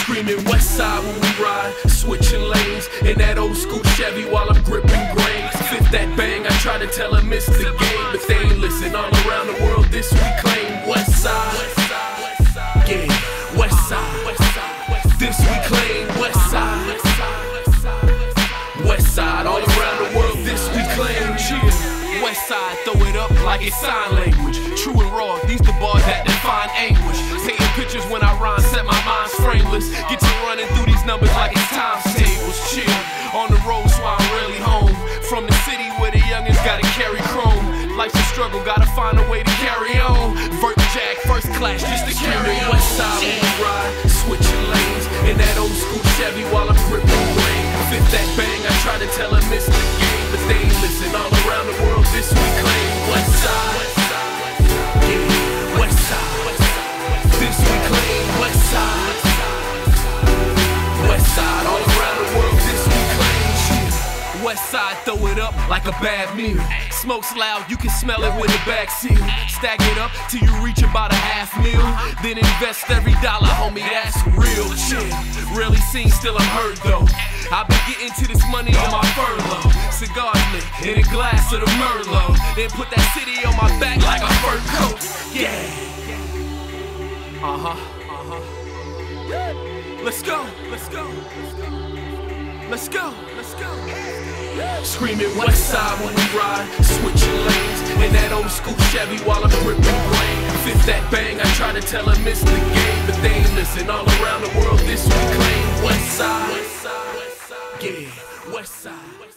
Screaming West Side when we ride, switching lanes in that old school Chevy while I'm gripping grains. Fifth that bang, I try to tell them it's the game, but they ain't listen. All around the world, this we claim. West Side, yeah, West Side. This we claim. West Side, West Side. All around the world, this we claim. Cheer. West Side, throw it up like it's sign language. True and raw, these the bars that define anguish. Taking pictures when I rhyme, set my mind's frameless. Get you running through these numbers like it's times tables. Chill, on the road so I'm really home. From the city where the youngins gotta carry chrome. Life's a struggle, gotta find a way to carry on. Vert Jack, first class, just to carry on. West Side when we ride, switching lanes in that old school Chevy while I'm gripping grain. Fifth that bang, I try to tell them it's the game, but they ain't listen. All around the world, this we claim. West Side, yeah, West Side. This we claim. West Side, West Side. All around the world, this we claim. West Side, throw it up like a bad meal. Smoke's loud, you can smell it with a back seal. Stack it up till you reach about a half meal. Then invest every dollar, homie, that's real shit. Rarely seen, still I'm heard though. I've been getting to this money on my furlough. Cigars lit in a glass of the Merlot. Then put that city on my back like a fur coat. Yeah. Let's go, let's go, let's go, let's go. Screaming West Side when we ride, switching lanes in that old school Chevy while I'm gripping grain. Fifth that bang, I try to tell them it's the game, but they ain't listen. All around the world, this we claim. West Side, yeah, West Side.